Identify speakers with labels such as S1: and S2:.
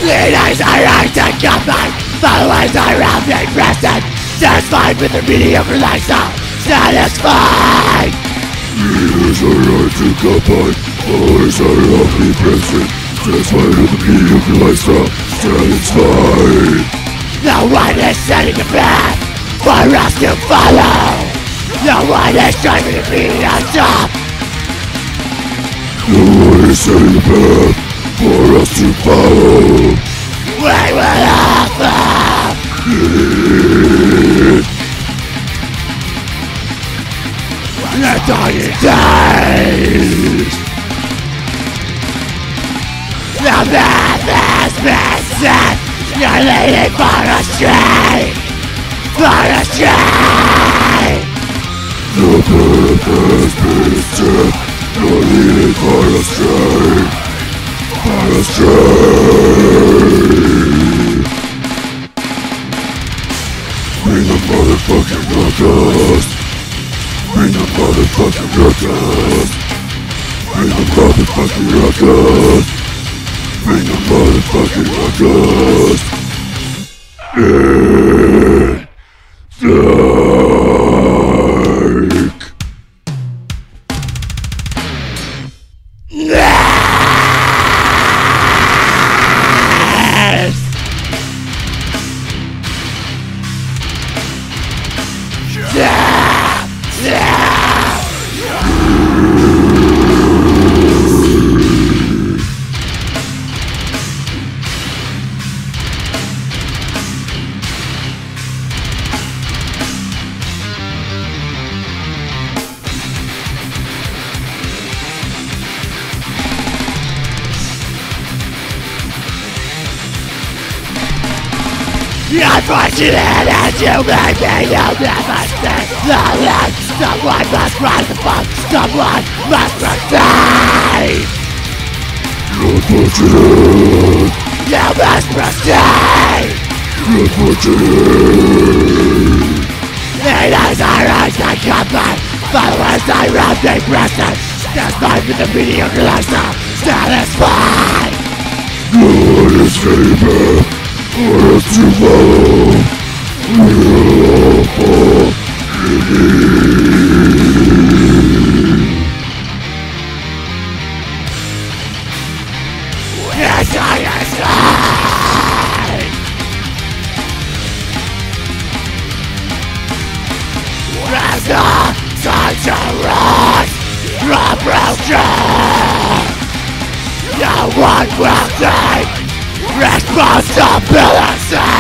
S1: Leaders are right to govern, followers are around being present. Satisfied with their mediocre lifestyle, satisfied.
S2: Leaders are right to govern, followers are around being present. Satisfied with the mediocre lifestyle, satisfied.
S1: No one is setting the path for us to follow. No one is striving to beat us up.
S2: No one is setting the path for us to follow.
S1: We will all fall. The dying days. The path has been set. You're leading for astray. For astray.
S2: The path has been set. You're leading for astray. For astray. Bring the motherfucking ruckus. Bring the motherfucking ruckus. Bring the motherfucking ruckus. Bring the motherfucking ruckus.
S1: Unfortunate as you may be, you'll never see the light. Someone must rise above, someone must proceed.
S2: Unfortunate.
S1: You must proceed.
S2: Unfortunate.
S1: Leaders are eyes that combat, followers are around the present. Satisfied with the mediocre lifestyle, satisfied.
S2: No one is setting path for us to follow. We will all fall in it.
S1: Yes, I am. As the sun shall rise, approaching, no one will take responsibility.